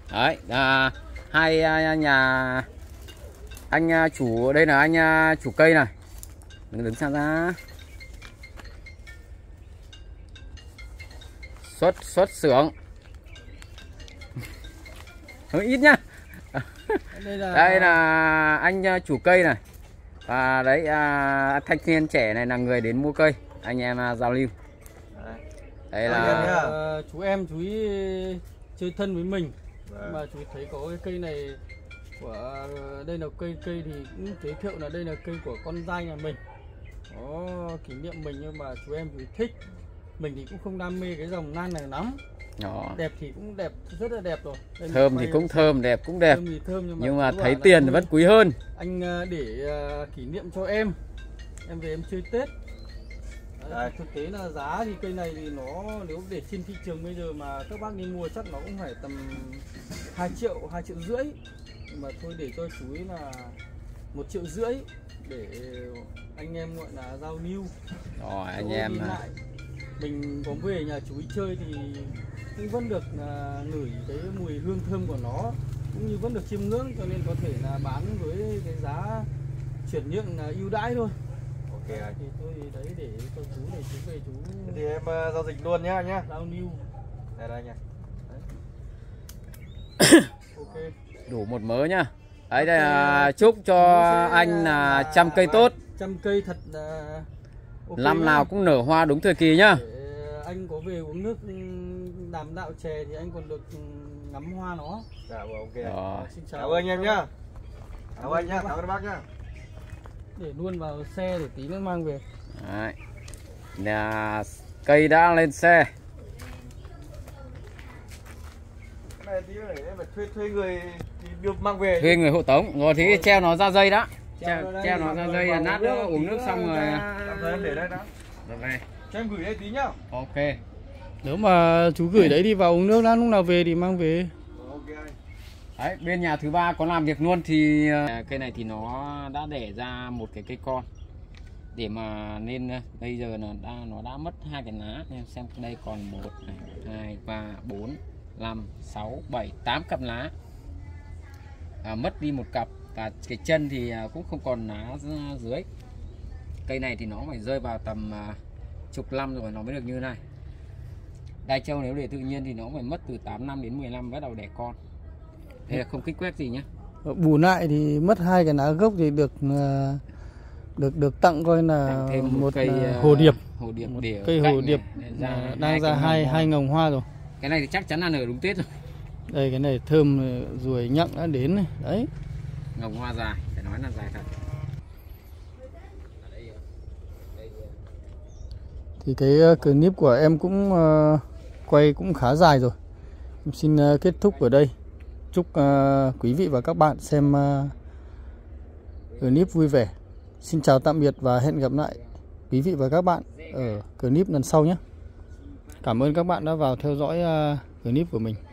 Đấy, hai nhà anh chủ, đây là anh chủ cây này, đứng xa ra. Xuất xưởng hơi ít nhá. Đây là anh chủ cây này, và đấy thanh niên trẻ này là người đến mua cây, anh em giao lưu. Đây là chú em chú ý chơi thân với mình. Mà chú thấy có cái cây này của đây là cây thì cũng giới thiệu là đây là cây của con trai nhà mình, có kỷ niệm mình, nhưng mà chú em chú thích. Mình thì cũng không đam mê cái dòng lan này lắm. Đẹp thì cũng đẹp, rất là đẹp rồi. Đây thơm thì cũng thơm, đẹp cũng đẹp. Thơm thì thơm, nhưng mà thấy tiền thì vẫn quý hơn. Anh để kỷ niệm cho em về em chơi Tết. Đấy, thực tế là giá thì cây này thì nó nếu để trên thị trường bây giờ mà các bác đi mua chắc nó cũng phải tầm 2 triệu, 2,5 triệu. Nhưng mà thôi để cho chú ý là 1,5 triệu để anh em gọi là giao lưu. Rồi anh em mình có về nhà chú ý chơi thì cũng vẫn được ngửi cái mùi hương thơm của nó, cũng như vẫn được chiêm ngưỡng, cho nên có thể là bán với cái giá chuyển nhượng là ưu đãi thôi. Ok thì tôi đấy để cho chú này, chú về chú thì em giao dịch luôn nhá giao lưu đây nha. Ok, đủ một mớ nhá. Đấy, đây là chúc cho anh là 100 cây tốt, 100 cây thật okay, năm nào cũng nở hoa đúng thời kỳ nhá. để anh có về uống nước đàm đạo chè thì anh còn được ngắm hoa nó. Dạ ok. Xin chào. Cảm ơn anh em nhá. Cảm ơn anh nhá, cảm ơn bác nhá. Để luôn vào xe để tí nữa mang về. Đấy. Nhà cây đã lên xe. Cái này tí nữa để em phải thuê người đưa mang về. Thuê người hộ tống, rồi thì treo nó ra dây đó. Treo nó ra dây là nát nữa, uống nước xong rồi. Em để đây đó. Rồi về. Cho em gửi đây tí nhá. Ok. Nếu mà chú gửi đấy đi vào uống nước đã, lúc nào về thì mang về. Ok anh. Đấy, bên nhà thứ ba có làm việc luôn thì cây này thì nó đã đẻ ra một cái cây con, để mà nên bây giờ là nó đã mất 2 cái lá. Em xem đây còn 1 này, 2 3 4 5 6 7 8 cặp lá, mất đi một cặp, và cái chân thì cũng không còn lá dưới. Cây này thì nó phải rơi vào tầm chục năm rồi nó mới được như thế này. Đai trâu nếu để tự nhiên thì nó phải mất từ 8 năm đến 10 năm bắt đầu đẻ con. Đây là không kích quét gì nhá. Bù lại thì mất 2 cái lá gốc thì được tặng coi là thêm một cây hồ điệp. Cây hồ điệp đang ra hai ngồng hoa rồi. Cái này thì chắc chắn là nở đúng Tết rồi. Đây cái này thơm ruồi nhặng đã đến này. Đấy. Ngồng hoa dài, phải nói là dài thật. Thì cái clip của em cũng quay cũng khá dài rồi. Em xin kết thúc ở đây. Chúc quý vị và các bạn xem clip vui vẻ. Xin chào tạm biệt và hẹn gặp lại quý vị và các bạn ở clip lần sau nhé. Cảm ơn các bạn đã vào theo dõi clip của mình.